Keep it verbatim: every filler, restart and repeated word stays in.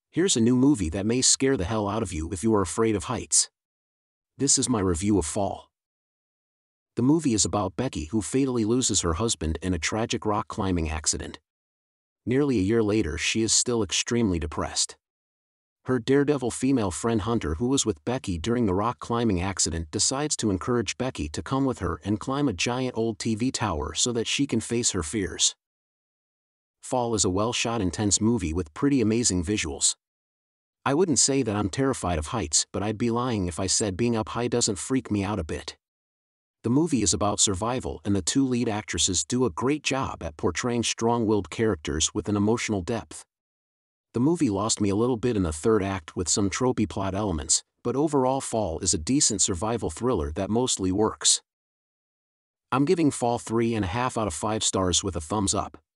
Here's a new movie that may scare the hell out of you if you are afraid of heights. This is my review of Fall. The movie is about Becky, who fatally loses her husband in a tragic rock climbing accident. Nearly a year later, she is still extremely depressed. Her daredevil female friend Hunter, who was with Becky during the rock climbing accident, decides to encourage Becky to come with her and climb a giant old T V tower so that she can face her fears. Fall is a well-shot, intense movie with pretty amazing visuals. I wouldn't say that I'm terrified of heights, but I'd be lying if I said being up high doesn't freak me out a bit. The movie is about survival, and the two lead actresses do a great job at portraying strong-willed characters with an emotional depth. The movie lost me a little bit in the third act with some tropey plot elements, but overall Fall is a decent survival thriller that mostly works. I'm giving Fall three and a half out of five stars with a thumbs up.